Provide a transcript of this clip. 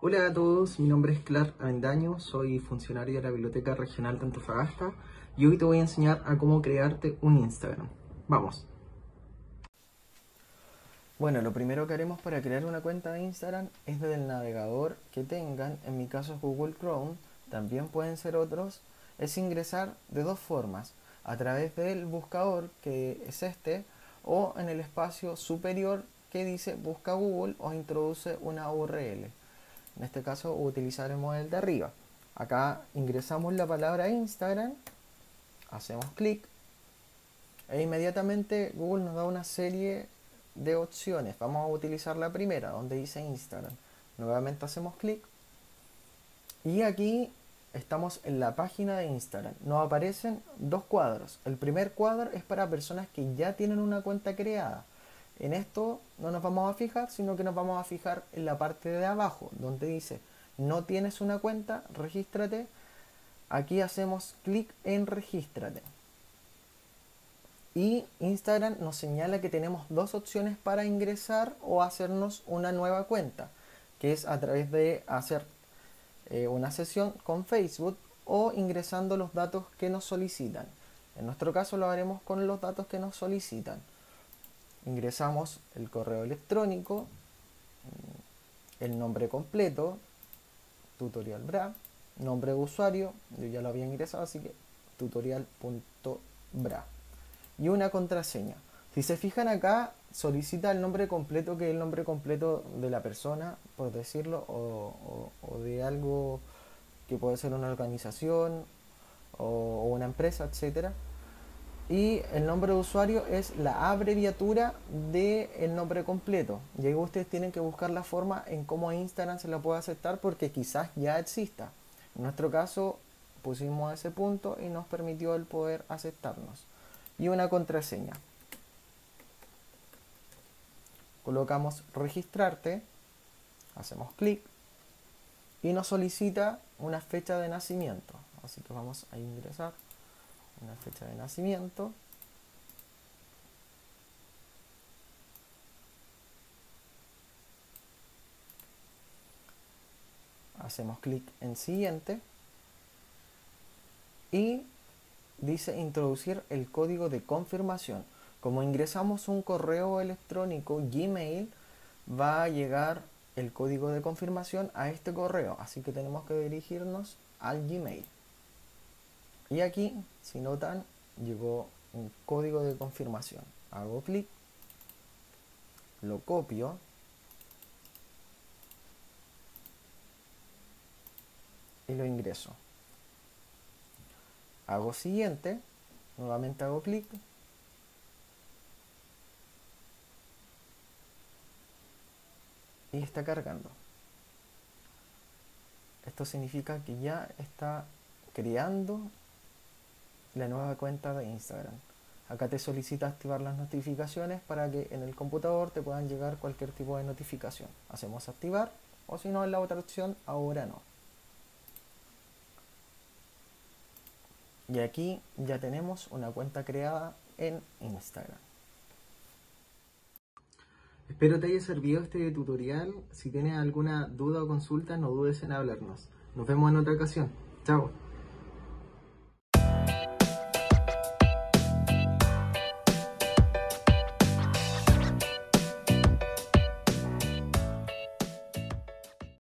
Hola a todos, mi nombre es Clark Avendaño, soy funcionario de la Biblioteca Regional de Antofagasta y hoy te voy a enseñar a cómo crearte un Instagram. ¡Vamos! Bueno, lo primero que haremos para crear una cuenta de Instagram es desde el navegador que tengan, en mi caso es Google Chrome, también pueden ser otros, es ingresar de dos formas, a través del buscador que es este, o en el espacio superior que dice busca Google o introduce una URL. En este caso utilizaremos el de arriba. Acá ingresamos la palabra Instagram, hacemos clic e inmediatamente Google nos da una serie de opciones. Vamos a utilizar la primera, donde dice Instagram. Nuevamente hacemos clic y aquí estamos en la página de Instagram. Nos aparecen dos cuadros. El primer cuadro es para personas que ya tienen una cuenta creada. En esto no nos vamos a fijar, sino que nos vamos a fijar en la parte de abajo, donde dice no tienes una cuenta, regístrate. Aquí hacemos clic en regístrate. Y Instagram nos señala que tenemos dos opciones para ingresar o hacernos una nueva cuenta, que es a través de hacer una sesión con Facebook o ingresando los datos que nos solicitan. En nuestro caso lo haremos con los datos que nos solicitan. Ingresamos el correo electrónico, el nombre completo, tutorial bra, nombre de usuario, yo ya lo había ingresado, así que tutorial.bra, y una contraseña. Si se fijan acá, solicita el nombre completo, que es el nombre completo de la persona, por decirlo, o de algo que puede ser una organización o una empresa, etcétera. Y el nombre de usuario es la abreviatura del nombre completo. Y ahí ustedes tienen que buscar la forma en cómo Instagram se la puede aceptar, porque quizás ya exista. En nuestro caso pusimos ese punto y nos permitió el poder aceptarnos. Y una contraseña. Colocamos registrarte, hacemos clic y nos solicita una fecha de nacimiento. Así que vamos a ingresar una fecha de nacimiento. Hacemos clic en siguiente y dice introducir el código de confirmación. Como ingresamos un correo electrónico Gmail, va a llegar el código de confirmación a este correo, así que tenemos que dirigirnos al Gmail. Y aquí, si notan, llegó un código de confirmación. Hago clic, lo copio y lo ingreso. Hago siguiente, nuevamente hago clic y está cargando. Esto significa que ya está creando la nueva cuenta de Instagram. Acá te solicita activar las notificaciones para que en el computador te puedan llegar cualquier tipo de notificación. Hacemos activar, o si no, en la otra opción, ahora no. Y aquí ya tenemos una cuenta creada en Instagram. Espero te haya servido este tutorial. Si tienes alguna duda o consulta, no dudes en hablarnos. Nos vemos en otra ocasión. Chao.